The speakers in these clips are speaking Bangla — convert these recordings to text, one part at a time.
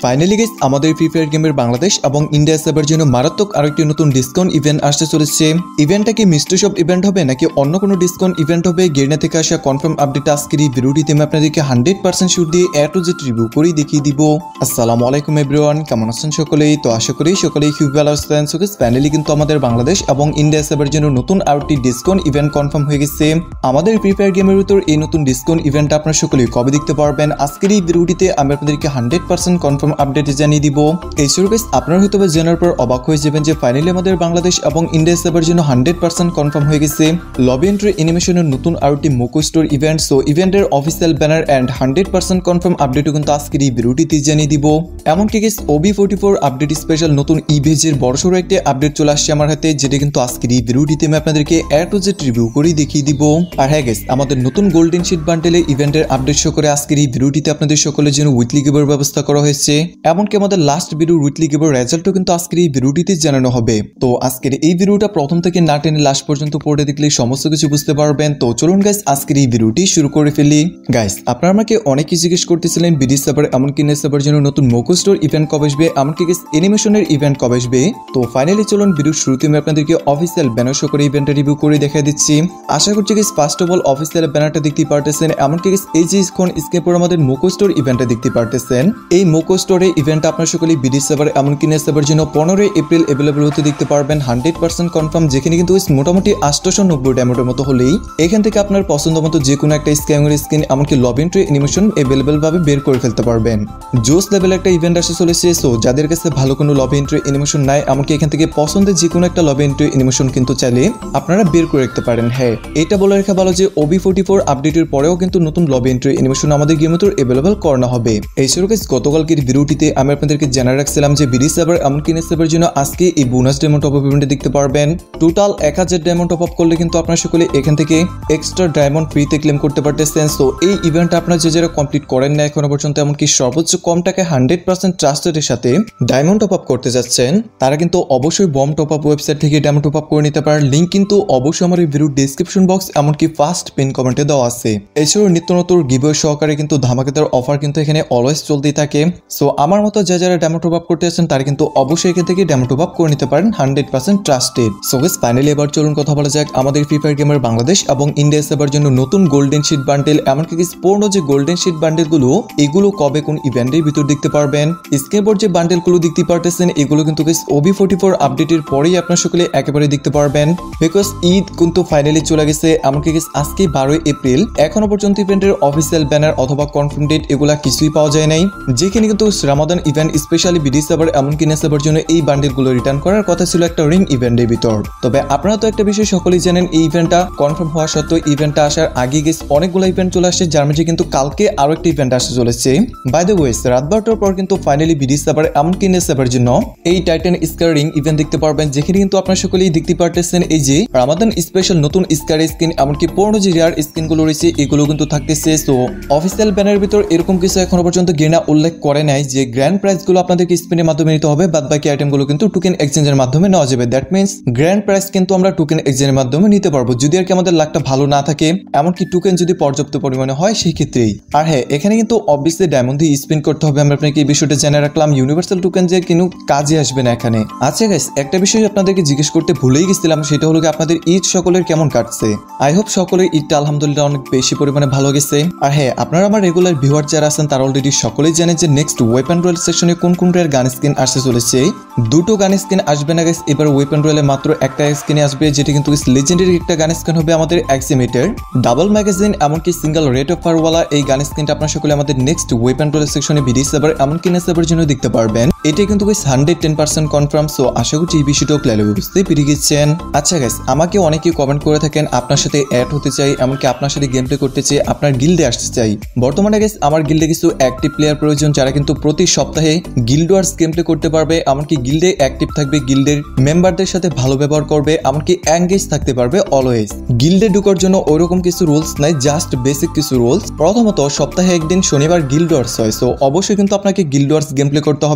ফাইনালি গাইস আমাদের ফ্রি ফায়ার গেমের বাংলাদেশ এবং ইন্ডিয়া সার্ভার জন্য মারাত্মক আরেকটি নতুন ডিসকাউন্ট ইভেন্ট আসতে চলেছে। ইভেন্টটা কি মিস্ট্রি শপ ইভেন্ট হবে নাকি অন্য কোনো ডিসকাউন্ট ইভেন্ট হবে, গেরিনা থেকে আসা কনফার্ম আপডেট আজকের এই ভিডিওটিতে আমি আপনাদেরকে 100% শিওর দিয়ে এ টু জেড রিভিউ করে দেখিয়ে দিব। আসসালামু আলাইকুম এভরিওয়ান, কেমন আছেন সকলেই? তো আশা করি সকলেই খুব ভালো আছেন। সো গাইস ফাইনালি কিন্তু আমাদের বাংলাদেশ এবং ইন্ডিয়া সার্ভার জন্য নতুন আরেকটি ডিসকাউন্ট ইভেন্ট কনফার্ম হয়ে গেছে। আমাদের ফ্রি ফায়ার গেমের ভিতর এই নতুন ডিসকাউন্ট ইভেন্টটা আপনারা সকলেই কবে দেখতে পারবেন, আজকের এই ভিডিওটিতে আমি আপনাদেরকে 100% কনফার্ম আপডেট জানিয়ে দিব। এই সার্ভিস আপনারা হয়তো জানার পর অবাক হয়ে যাবেন যে ফাইনালি আমাদের বাংলাদেশ এবং ইন্ডিয়া সার্ভার জন্য 100% কনফার্ম হয়ে গেছে লবি এন্ট্রি অ্যানিমেশনের নতুন আরেকটি মোকো স্টোর ইভেন্ট। সো ইভেন্টের অফিসিয়াল ব্যানার এন্ড 100% কনফার্ম আপডেটও কিন্তু আজকের এই ভিডিওটিতে জানিয়ে দিব। এমনকি গাইস OB44 আপডেট স্পেশাল নতুন ইভেজের বড়সড় একটা আপডেট চলে আসছে আমার হাতে, যেটা কিন্তু আজকের এই ভিডিওটিতে আমি আপনাদেরকে এ টু জেড রিভিউ করে দেখিয়ে দিব। আর হ্যাঁ গাইস, আমাদের নতুন গোল্ডেন শিট বান্ডেলে ইভেন্টের আপডেট শো করে আজকের এই ভিডিওটিতে আপনাদের সকলের জন্য উইকলি গিভের ব্যবস্থা করা হয়েছে। এমনকি আমাদের লাস্ট ভিডিও উইকলি গিভের রেজাল্টও কিন্তু আজকের এই ভিডিওটিতে জানানো হবে। তো আজকের এই ভিডিওটা প্রথম থেকে না টেনে লাস্ট পর্যন্ত পড়ে দেখলে সমস্ত কিছু বুঝতে পারবেন। তো চলুন গাইস আজকের এই ভিডিওটি শুরু করে ফেলি। গাইস আপনারা আমাকে অনেকেই জিজ্ঞেস করতেছিলেন বিডি সার্ভার এমনকি নেট সার্ভার জন্য নতুন মোকো স্টোর ইভেন্ট কবে আসবে, এমনকি গাইস অ্যানিমেশনের ইভেন্ট কবে আসবে। তো ফাইনালি চলুন ভিডিওর শুরুতে আমি আপনাদেরকে অফিসিয়াল ব্যানার শো করে ইভেন্টটা রিভিউ করে দেখাই দিচ্ছি। আশা করছি guys first of all official ব্যানারটা দেখতে পারতেছেন, এমনকি গাইস এই যে এখন স্ক্রিনে পর আমাদের মোকো স্টোর ইভেন্টটা দেখতে পারতেছেন। এই মোকো স্টোরে ইভেন্ট আপনারা সকলেই বিডি সার্ভার এমনকি নেট সার্ভার জন্য 15 এপ্রিল अवेलेबल হতে দেখতে পারবেন 100% কনফার্ম, যেখানে কিন্তু মোটামুটি 890 ডায়মন্ডের মতো হলেই এখান থেকে আপনার পছন্দ মতো যে কোনো একটা স্ক্যামের স্কিন এমনকি লবি এন্ট্রি অ্যানিমেশন अवेलेबल ভাবে বের করে ফেলতে পারবেন। জোস লেভেল একটা ইভেন্ট আসে চলেছে। সো যাদের কাছে ভালো কোনো লবি এন্ট্রি অ্যানিমেশন নাই, এমনকি এখান থেকে পছন্দের যে কোনো একটা লবি এন্ট্রি অ্যানিমেশন কিন্তু চাইলে আপনারা বের করে রাখতে পারেন। হ্যাঁ, এটা বলে রাখা ভালো যে OB44 আপডেটের পরেও কিন্তু নতুন লবি এন্ট্রি অ্যানিমেশন আমাদের গেমের ভিতর अवेलेबल করানো হবে। এই সরকার গতকালকের ভিডিওটিতে আমি আপনাদেরকে জানাই রাখছিলাম যে বিডি সার্ভার এমনকি নেট সার্ভার জন্য আজকে এই বোনাস ডায়মন্ড টপ আপ ইভেন্টে দেখতে পারবেন। টোটাল 1000 ডায়মন্ড টপ আপ করলে কিন্তু আপনারা সকলে এখান থেকে এক্সট্রা ডায়মন্ড ফ্রিতে ক্লেম করতে পারতেছেন। সো এই ইভেন্টটা আপনারা যারা কমপ্লিট করেন না এখনো পর্যন্ত, এমনকি সর্বোচ্চ কম টাকায় 100% ট্রাস্টেডের সাথে ডায়মন্ড টপ আপ করতে যাচ্ছেন, তারা কিন্তু অবশ্যই বম টপ আপ ওয়েবসাইট থেকে ডায়মন্ড টপ আপ করে নিতে পারেন। লিংক কিন্তু অবশ্যই আমার এই ভিডিও ডেসক্রিপশন বক্স এমনকি ফার্স্ট পিন কমেন্টে দেওয়া আছে। এছাড়াও নিত্য নতুন গিভওয়ে সহকারে কিন্তু ধামাকাদার অফার কিন্তু এখানে অলওয়েজ চলতেই থাকে। সো আমার মতো যারা ডায়মন্ড টপ আপ করতে আছেন তারা কিন্তু অবশ্যই এখান থেকে ডায়মন্ড টপ আপ করে নিতে পারেন 100% ট্রাস্টেড। সো গাইস ফাইনালি এবার চলুন কথা বলা যাক আমাদের ফ্রি ফায়ার গেমের বাংলাদেশ এবং ইন্ডিয়া সার্ভার জন্য নতুন গোল্ডেন শিট বান্ডেল এমনকি পুরনো যে গোল্ডেন শিট বান্ডেল গুলো এগুলো কবে কোন ইভেন্টের ভিতর দেখতে পারবেন। স্কেবোর্ড যে বান্ডেল গুলো দেখতে পারতেছেন এগুলো কিন্তু গাইস OB44 আপডেটের পরেই আপনারা সকলে একেবারে দেখতে পারবেন, বিকজ ঈদ কিন্তু ফাইনালি চলে গেছে। এমনকি গাইস আজকে 12 এপ্রিল, এখনো পর্যন্ত ইভেন্টের অফিসিয়াল ব্যানার অথবা কনফার্ম ডেট এগুলা কিছুই পাওয়া যায় নাই, যেখানে কিন্তু Ramadan event specially BD server এমনকি নেট সার্ভার জন্য এই বান্ডেল গুলো রিটার্ন করার কথা ছিল একটা রিং ইভেন্টের ভিতর। তবে আপনারা তো একটা বিষয় সকলেই জানেন, এই ইভেন্টটা কনফার্ম হওয়া সত্ত্বেও ইভেন্টটা আসার আগে গেছে অনেকগুলো ইভেন্ট চলে আসছে, যার মধ্যে কিন্তু কালকে আরো একটা ইভেন্ট আসতে চলেছে। বাই দ্য ওয়েস রাত 12টার পর কিন্তু ফাইনালি বিডি সার্ভার এমনকি নেট সার্ভার জন্য এই টাইটান স্কার রিং ইভেন্ট দেখতে পারবেন, যেখানে কিন্তু আপনারা সকলেই দেখতে পারতেছেন এই যে রমাদান স্পেশাল নতুন স্কার স্কিন এমনকি পুরনো যে রেয়ার স্কিন গুলো রয়েছে এগুলো কিন্তু থাকতেছে। সো অফিসিয়াল ব্যানারের ভিতর এরকম কিছু এখনো পর্যন্ত গেরিনা উল্লেখ করে নাই যে গ্র্যান্ড প্রাইজ গুলো আপনাদেরকে স্পিনের মাধ্যমে নিতে হবে, বাদ বাকি আইটেম গুলো কিন্তু টোকেন এক্সচেঞ্জের মাধ্যমে নেওয়া যাবে। দ্যাট মিন্স গ্র্যান্ড প্রাইজ কিন্তু আমরা টোকেন এক্সচেঞ্জের মাধ্যমে নিতে পারবো যদি আর কি আমাদের লাকটা ভালো না থাকে, এমনকি টোকেন যদি পর্যাপ্ত পরিমাণে হয় সেই ক্ষেত্রেই। আর হ্যাঁ, এখানে কিন্তু অবভিয়াসলি ডায়মন্ড দিয়ে স্পিন করতে হবে। আমরা আপনাকে এই বিষয়টা জেনে রাখলাম, ইউনিভার্সাল টোকেন যে কিন্তু কাজে আসবে না এখানে। আচ্ছা গাইস, একটা বিষয় আপনাদেরকে জিজ্ঞেস করতে ভুলেই গেছিলাম, সেটা হলো আপনাদের ঈদ সকলের কেমন কাটছে। আই হোপ সকলের ঈদটা আলহামদুলিল্লাহ অনেক বেশি পরিমাণে ভালো গেছে। আর হ্যাঁ, আপনারা আমার রেগুলার ভিউয়ার যারা আছেন তারা অলরেডি সকলেই জানেন যে নেক্সট ওয়েপন রয়েল সেকশনে কোন কোন রেয়ার গান স্কিন আসতে চলেছে। দুটো গান স্কিন আসবে না গাইস, এবার ওয়েপন রয়েলে মাত্র একটা স্কিনে আসবে, যেটা কিন্তু লেজেন্ডারি একটা গান স্কিন হবে আমাদের এক্সিমিটার ডাবল ম্যাগাজিন এমনকি সিঙ্গেল রেট অফ ফায়ারওয়ালা। এই গান স্কিনটা আপনারা সকলে আমাদের নেক্সট ওয়েপন রয়েল সেকশনে বিডি সার্ভার এমনকি নেট সার্ভার জন্য দেখতে পারবেন। এটা কিন্তু গাইস 110% কনফার্ম। সো আশা করছি এই বিষয়টাও ক্লিয়ারলি বুঝতে পেরে গেছেন। আচ্ছা গাইস, আমাকে অনেকে কমেন্ট করে থাকেন আপনার সাথে অ্যাড হতে চাই, এমনকি আপনার সাথে গেম প্লে করতে চাই, আপনার গিল্ডে আসতে চাই। বর্তমানে গাইস আমার গিল্ডে কিছু অ্যাক্টিভ প্লেয়ার প্রয়োজন যারা কিন্তু প্রতি সপ্তাহে গিল্ড ওয়ার্স গেম প্লে করতে পারবে, এমনকি গিল্ডে অ্যাক্টিভ থাকবে, গিল্ডের মেম্বারদের সাথে ভালো ব্যবহার করবে, এমনকি এঙ্গেজ থাকতে পারবে অলওয়েজ। গিল্ডে ঢোকার জন্য ওইরকম কিছু রুলস নাই, জাস্ট বেসিক কিছু রুলস। প্রথমত সপ্তাহে একদিন শনিবার গিল্ড ওয়ার্স হয়, সো অবশ্যই কিন্তু আপনাকে গিল্ড ওয়ার্স গেম প্লে করতে হবে।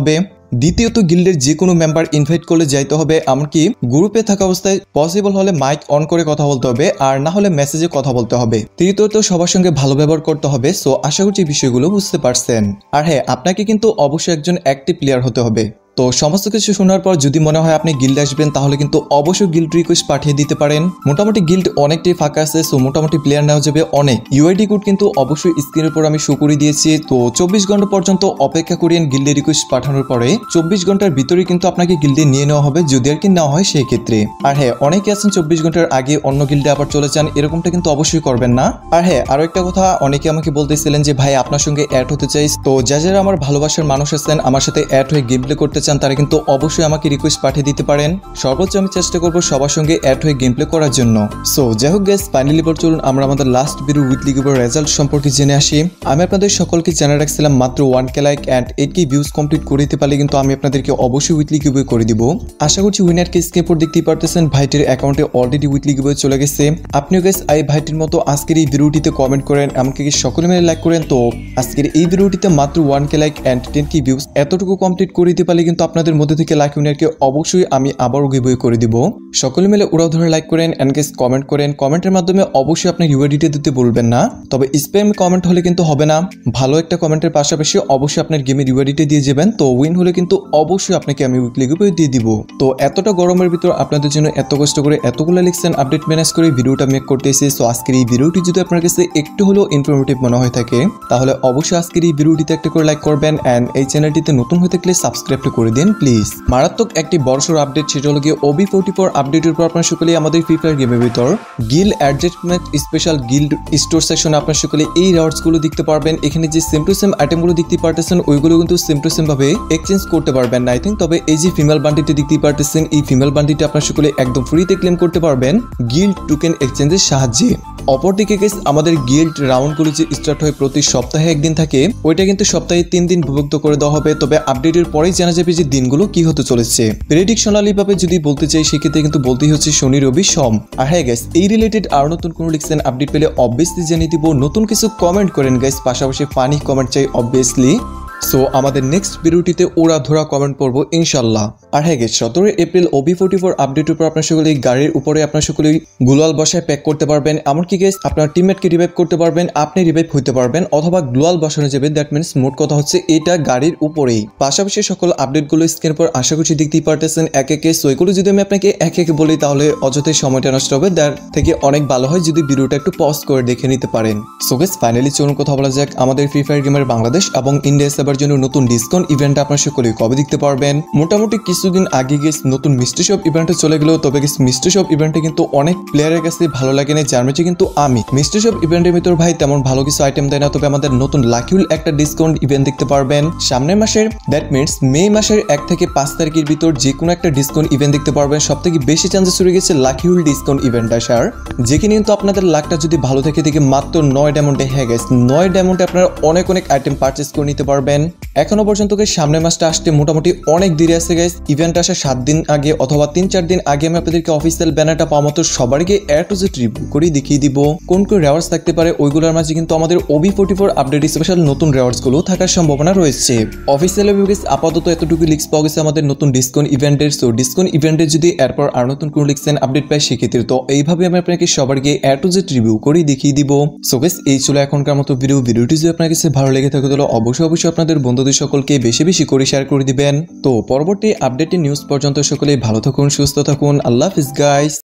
দ্বিতীয়ত গিল্ডের যে কোনো মেম্বার ইনভাইট করলে যাইতে হবে, এমনকি গ্রুপে থাকা অবস্থায় পসিবল হলে মাইক অন করে কথা বলতে হবে, আর না হলে মেসেজে কথা বলতে হবে। তৃতীয়ত সবার সঙ্গে ভালো ব্যবহার করতে হবে। সো আশা করছি বিষয়গুলো বুঝতে পারছেন। আর হ্যাঁ, আপনাকে কিন্তু অবশ্যই একজন অ্যাক্টিভ প্লেয়ার হতে হবে। তো সমস্ত কিছু শোনার পর যদি মনে হয় আপনি গিল্ড আসবেন, তাহলে কিন্তু অবশ্যই গিল্ড রিকোয়েস্ট পাঠিয়ে দিতে পারেন। মোটামুটি গিল্ড অনেকটাই ফাঁকা আছে, সো মোটামুটি প্লেয়ার নেওয়া যাবে অনেক। ইউআইডি কোড কিন্তু অবশ্যই স্ক্রিনের উপর আমি শো করে দিয়েছি। তো 24 ঘন্টা পর্যন্ত অপেক্ষা করেন গিল্ডে রিকোয়েস্ট পাঠানোর পরে। 24 ঘন্টার ভিতরে কিন্তু আপনাকে গিল্ডে নিয়ে নেওয়া হবে, যদি আর কি নেওয়া হয় সেই ক্ষেত্রে। আর হ্যাঁ, অনেকে আছেন 24 ঘন্টার আগে অন্য গিল্ডে আবার চলে যান, এরকমটা কিন্তু অবশ্যই করবেন না। আর হ্যাঁ, আরো একটা কথা, অনেকে আমাকে বলতেছিলেন যে ভাই আপনার সঙ্গে অ্যাড হতে চাই। তো যারা আমার ভালোবাসার মানুষ আছেন, আমার সাথে অ্যাড হয়ে গেম প্লে করতে চান, তারা কিন্তু অবশ্যই আমাকে রিকোয়েস্ট পাঠিয়ে দিতে পারেন। সর্বোচ্চ আমি চেষ্টা করব সবার সঙ্গে অ্যাড হয়ে গেম প্লে করার জন্য। সো যাই হোক গাইস, ফাইনালি এবার চলুন আমরা আমাদের লাস্ট ভিডিও উইকলি গিভের রেজাল্ট সম্পর্কে জেনে আসি। আমি আপনাদের সকলকে জানিয়ে রাখছিলাম মাত্র 1k like and 8k views complete করে দিতে পারলে কিন্তু আমি আপনাদেরকে অবশ্যই উইকলি গিভে করে দিব। আশা করছি উইনারকে স্ক্রিনের উপর দেখতেই পারতেছেন, ভাইটির অ্যাকাউন্টে অলরেডি উইকলি গিভে চলে গেছে। আপনিও গাইস এই ভাইটির মতো আজকের এই ভিডিওটিতে কমেন্ট করেন, এমনকি সকলে মিলে লাইক করেন। তো আজকের এই ভিডিওটিতে মাত্র 1k like and 10k views এতটুকু কমপ্লিট করে দিতে পারলে কিন্তু আপনাদের মধ্যে থেকে লাইক উইনারকে অবশ্যই আমি আবারও গিভওয়ে করে দিব। সকলে মিলে উড়াও ধরে লাইক করেন এন্ড গাইস কমেন্ট করেন। কমেন্টের মাধ্যমে অবশ্যই আপনি ইউআইডিটা দিতে বলবেন না, তবে স্প্যাম কমেন্ট হলে কিন্তু হবে না। ভালো একটা কমেন্টের পাশাপাশি অবশ্যই আপনার গেমের ইউআইডিটা দিয়ে যাবেন। তো উইন হলে কিন্তু অবশ্যই আপনাকে আমি উইকলি গিভওয়ে দিয়ে দিব। তো এতটা গরমের ভিতর আপনাদের জন্য এত কষ্ট করে এতগুলো লিখছেন আপডেট ম্যানেজ করে ভিডিওটা মেক করতেছি। সো আজকের এই ভিডিওটি যদি আপনার কাছে একটু হলেও ইনফরমেটিভ মনে হয় থাকে, তাহলে অবশ্যই আজকের এই ভিডিওটিতে একটা করে লাইক করবেন এন্ড এই চ্যানেলটিতে নতুন হয়ে থাকলে সাবস্ক্রাইব করে দিন প্লিজ। মারাত্মক একটি বড়সড় আপডেট, সেটা হলো গিয়ে OB44 আপডেটের পর আপনার সকলে আমাদের ফ্রি ফায়ার গেমের ভিতর guild adjustment special guild store সেকশনে আপনার সকলে এই রিওয়ার্ডস গুলো দেখতে পারবেন। এখানে যে সেম টু সেম আইটেম গুলো দেখতে পারতেছেন, ওইগুলো কিন্তু সেম টু সেম ভাবে এক্সচেঞ্জ করতে পারবেন না আই থিঙ্ক। তবে এই যে ফিমেল বান্ডিলটি দেখতে পারতেছেন, এই ফিমেল বান্ডিলটি আপনার সকলে একদম ফ্রিতে ক্লেম করতে পারবেন গিল্ড টোকেন এক্সচেঞ্জের সাহায্যে। অপরদিকে গাইস, আমাদের গিল্ড রাউন্ডগুলো যে স্টার্ট হয় প্রতি সপ্তাহে একদিন থাকে, ওইটা কিন্তু সপ্তাহে 3 দিন বিভক্ত করে দেওয়া হবে। তবে আপডেটের পরেই জানা যাবে যে দিনগুলো কি হতে চলেছে। প্রেডিকশনালি ভাবে যদি বলতে চাই, সেক্ষেত্রে কিন্তু বলতেই হচ্ছে শনি রবি সোম। আর হ্যাঁ গাইস, এই রিলেটেড আর নতুন কোনো লিখছেন আপডেট পেলে অবভিয়াসলি জানিয়ে দিব। নতুন কিছু কমেন্ট করেন গাইস, পাশাপাশি ফানি কমেন্ট চাই অবভিয়াসলি। সো আমাদের নেক্সট ভিডিওটিতে ওরা ধরা কমেন্ট পড়বো ইনশাল্লাহ। আর হ্যাঁ গাইস, 17 এপ্রিল OB44 আপডেটের উপর আপনার সকলে গাড়ির উপরে আপনার সকলে গ্লোয়াল বসায় প্যাক করতে পারবেন। এমনকি গাইস আপনার টিমমেটকে রিভাইভ করতে পারবেন, আপনি রিভাইভ হইতে পারবেন, অথবা গ্লোয়াল বসানো যাবে। দ্যাট মিনস মোট কথা হচ্ছে এটা গাড়ির উপরেই। পাশাপাশি সকল আপডেটগুলো স্ক্রিনের পর আশা করছি দেখতেই পারতেছেন এক একে। সো এগুলো যদি আমি আপনাকে এক একে বলি, তাহলে অযথাই সময়টা নষ্ট হবে। তার থেকে অনেক ভালো হয় যদি ভিডিওটা একটু পজ করে দেখে নিতে পারেন। সো গাইস ফাইনালি চলুন কথা বলা যাক আমাদের ফ্রি ফায়ার গেমের বাংলাদেশ এবং ইন্ডিয়া সার্ভার জন্য নতুন ডিসকাউন্ট ইভেন্ট আপনারা সকলে কবে দেখতে পারবেন। মোটামুটি কিছুদিন আগে গেস নতুন মিস্ট্রি শপ ইভেন্টে চলে গেল। তবে গেস মিস্ট্রি শপ ইভেন্টে কিন্তু অনেক প্লেয়ারের কাছে ভালো লাগে না, যার মধ্যে কিন্তু আমি। মিস্ট্রি শপ ইভেন্টের ভিতর ভাই তেমন ভালো কিছু আইটেম দেয় না, তবে আমাদের নতুন লাকিউল একটা ডিসকাউন্ট ইভেন্ট দেখতে পারবেন সামনের মাসের। দ্যাট মিনস মে মাসের 1 থেকে 5 তারিখের ভিতর যে কোনো একটা ডিসকাউন্ট ইভেন্ট দেখতে পারবেন। সব থেকে বেশি চান্সেস রয়ে গেছে লাকিউল ডিসকাউন্ট ইভেন্ট আসার, যেখানে কিন্তু আপনাদের লাকটা যদি ভালো থাকে থেকে মাত্র 9 ডায়মন্ডে। হ্যাঁ গাইস, 9 ডায়মন্ডে আপনারা অনেক আইটেম পারচেস করে নিতে পারবেন। এখনো পর্যন্ত সামনের মাসটা আসতে মোটামুটি অনেক দেরি আছে গাইস। ইভেন্ট আসার 7 দিন আগে অথবা 3-4 দিন আগে আমি আপনাদেরকে অফিসিয়াল ব্যানারটা পাওয়া মতো সবারকে এ টু জেড রিভিউ করে দেখিয়ে দিব কোন কোন রিওয়ার্ডস থাকতে পারে। ওইগুলোর মাঝে কিন্তু আমাদের OB44 আপডেট স্পেশাল নতুন রিওয়ার্ডস গুলো থাকার সম্ভাবনা রয়েছে। অফিসিয়াল গাইস আপাতত এতটুকু লিক্স পাওয়া গেছে আমাদের নতুন ডিসকাউন্ট ইভেন্টের। সো ডিসকাউন্ট ইভেন্টের যদি এরপর আর নতুন কোন লিক্সেন আপডেট পাই, সেক্ষেত্রে তো এইভাবে আমি আপনাকে সবারকে এ টু জেড রিভিউ করে দেখিয়ে দিব। সো গাইস এই ছিল এখনকার মতো ভিডিওটি যদি আপনার কাছে ভালো লেগে থাকে তাহলে অবশ্যই আপনাদের বন্ধুদের সকলকে বেশি করে শেয়ার করে দিবেন। তো পরবর্তী আপডেটের নিউজ পর্যন্ত সকলেই ভালো থাকুন, সুস্থ থাকুন। আল্লাহ হাফেজ গাইস।